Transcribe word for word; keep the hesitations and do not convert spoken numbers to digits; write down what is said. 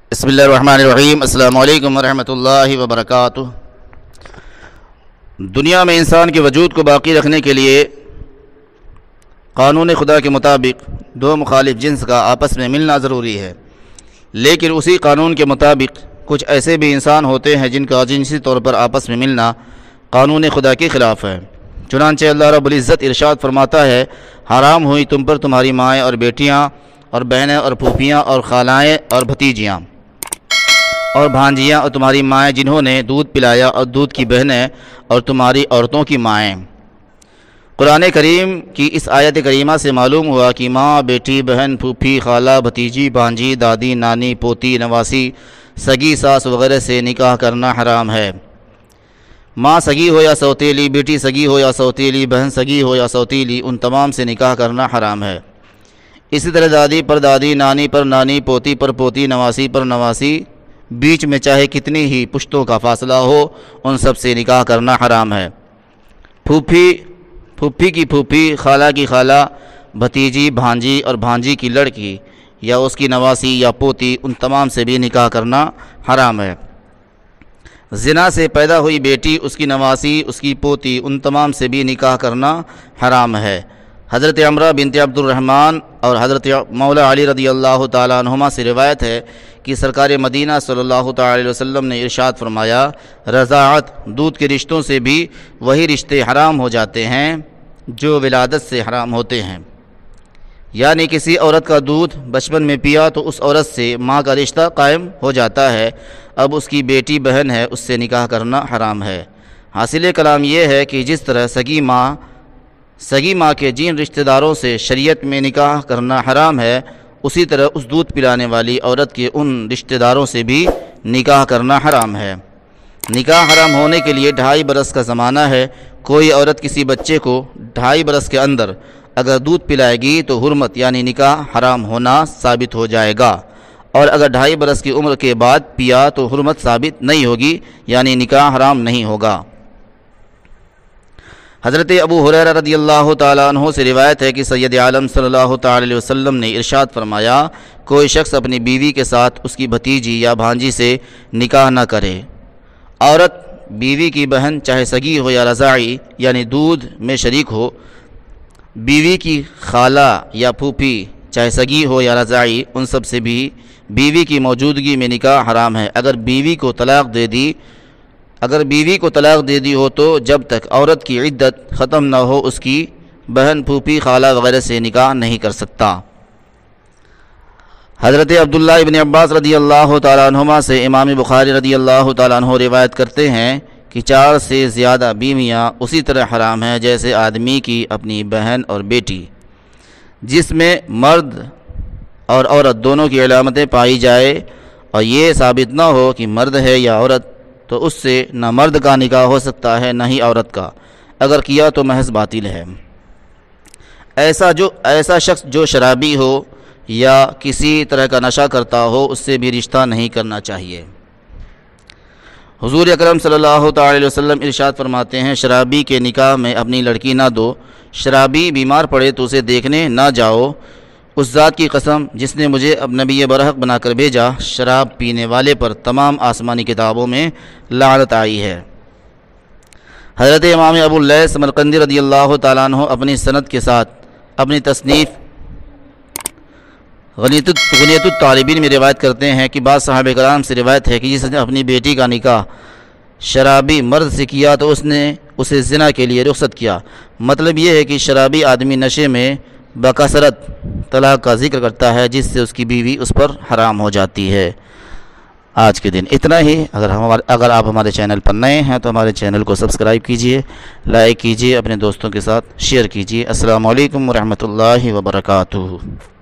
بسم اللہ الرحمن الرحیم۔ السلام علیکم ورحمۃ اللہ وبرکاتہ۔ دنیا میں انسان کے وجود کو باقی رکھنے کے لیے قانون خدا کے مطابق دو مخالف جنس کا آپس میں ملنا ضروری ہے، لیکن اسی قانون کے مطابق کچھ ایسے بھی انسان ہوتے ہیں جن کا جنسی طور پر آپس میں ملنا قانون خدا کے خلاف ہے۔ چنانچہ اللہ رب العزت ارشاد فرماتا ہے، حرام ہوئی تم پر تمہاری مائیں اور بیٹیاں اور بہنیں اور پھوپھیاں اور خالائیں اور بھتیجیاں اور بھانجیاں اور تمہاری مائیں جنہوں نے دودھ پلایا اور دودھ کی بہنیں اور تمہاری عورتوں کی مائیں۔ قرآن کریم کی اس آیت کریمہ سے معلوم ہوا کہ ماں، بیٹی، بہن، پھوپھی، خالہ، بھتیجی، بھانجی، دادی، نانی، پوتی، نواسی، سگی ساس وغیرہ سے نکاح کرنا حرام ہے۔ ماں سگی ہو یا سوتیلی، بیٹی سگی ہو یا سوتیلی، بہن سگی ہو یا سوتیلی، ان تمام سے نکاح کرنا حرام ہے۔ اسی طرح دادی پر دادی، نانی پر نانی، پوتی پر پوتی، نواسی پر نواسی، بیچ میں چاہے کتنی ہی پشتوں کا فاصلہ ہو، ان سب سے نکاح کرنا حرام ہے۔ پھوپھی پھوپھی کی پھوپھی، خالہ کی خالہ، بھتیجی، بھانجی اور بھانجی کی لڑکی یا اس کی نواسی یا پوتی، ان تمام سے بھی نکاح کرنا حرام ہے۔ زنا سے پیدا ہوئی بیٹی، اس کی نواسی، اس کی پوتی، ان تمام سے بھی نکاح کرنا حرام ہے۔ حضرت عمرہ بنت عبد الرحمن اور حضرت مولا علی رضی اللہ تعالیٰ عنہما سے روایت ہے کہ سرکار مدینہ صلی اللہ تعالی علیہ وسلم نے ارشاد فرمایا، رضاعت، دودھ کے رشتوں سے بھی وہی رشتے حرام ہو جاتے ہیں جو ولادت سے حرام ہوتے ہیں۔ یعنی کسی عورت کا دودھ بچپن میں پیا تو اس عورت سے ماں کا رشتہ قائم ہو جاتا ہے، اب اس کی بیٹی بہن ہے، اس سے نکاح کرنا حرام ہے۔ حاصل کلام یہ ہے کہ جس طرح سگی ماں سگی ماں کے جن رشتہ داروں سے شریعت میں نکاح کرنا حرام ہے، اسی طرح اس دودھ پلانے والی عورت کے ان رشتہ داروں سے بھی نکاح کرنا حرام ہے۔ نکاح حرام ہونے کے لیے ڈھائی برس کا زمانہ ہے۔ کوئی عورت کسی بچے کو ڈھائی برس کے اندر اگر دودھ پلائے گی تو حرمت یعنی نکاح حرام ہونا ثابت ہو جائے گا، اور اگر ڈھائی برس کی عمر کے بعد پیا تو حرمت ثابت نہیں ہوگی، یعنی نکاح حرام نہیں ہوگا۔ حضرت ابو ہریرہ رضی اللہ تعالیٰ عنہ سے روایت ہے کہ سید عالم صلی اللہ تعالی علیہ وسلم نے ارشاد فرمایا، کوئی شخص اپنی بیوی کے ساتھ اس کی بھتیجی یا بھانجی سے نکاح نہ کرے۔ عورت بیوی کی بہن چاہے سگی ہو یا رضاعی یعنی دودھ میں شریک ہو، بیوی کی خالہ یا پھوپھی چاہے سگی ہو یا رضاعی، ان سب سے بھی بیوی کی موجودگی میں نکاح حرام ہے۔ اگر بیوی کو طلاق دے دی اگر بیوی کو طلاق دے دی ہو تو جب تک عورت کی عدت ختم نہ ہو اس کی بہن، پھوپھی، خالہ وغیرہ سے نکاح نہیں کر سکتا۔ حضرت عبداللہ ابن عباس رضی اللہ تعالیٰ عنہما سے امام بخاری رضی اللہ تعالیٰ عنہ روایت کرتے ہیں کہ چار سے زیادہ بیویاں اسی طرح حرام ہیں جیسے آدمی کی اپنی بہن اور بیٹی، جس میں مرد اور عورت دونوں کی علامتیں پائی جائے اور یہ ثابت نہ ہو کہ مرد ہے یا عورت، تو اس سے نہ مرد کا نکاح ہو سکتا ہے نہ ہی عورت کا، اگر کیا تو محض باطل ہے۔ ایسا جو ایسا شخص جو شرابی ہو یا کسی طرح کا نشہ کرتا ہو، اس سے بھی رشتہ نہیں کرنا چاہیے۔ حضور اکرم صلی اللہ تعالی علیہ وسلم ارشاد فرماتے ہیں، شرابی کے نکاح میں اپنی لڑکی نہ دو، شرابی بیمار پڑے تو اسے دیکھنے نہ جاؤ، اس ذات کی قسم جس نے مجھے اب نبی برحق بنا کر بھیجا، شراب پینے والے پر تمام آسمانی کتابوں میں لعنت آئی ہے۔ حضرت امام ابو اللیث سمرقندی رضی اللہ تعالیٰ عنہ اپنی سند کے ساتھ اپنی تصنیف غنیت غنیت الطالبین میں روایت کرتے ہیں کہ بعض صحابہ کرام سے روایت ہے کہ جس نے اپنی بیٹی کا نکاح شرابی مرد سے کیا تو اس نے اسے زنا کے لیے رخصت کیا۔ مطلب یہ ہے کہ شرابی آدمی نشے میں بکثرت طلاق کا ذکر کرتا ہے، جس سے اس کی بیوی اس پر حرام ہو جاتی ہے۔ آج کے دن اتنا ہی۔ اگر ہمارے اگر آپ ہمارے چینل پر نئے ہیں تو ہمارے چینل کو سبسکرائب کیجئے، لائک کیجئے، اپنے دوستوں کے ساتھ شیئر کیجئے۔ السلام علیکم ورحمۃ اللہ وبرکاتہ۔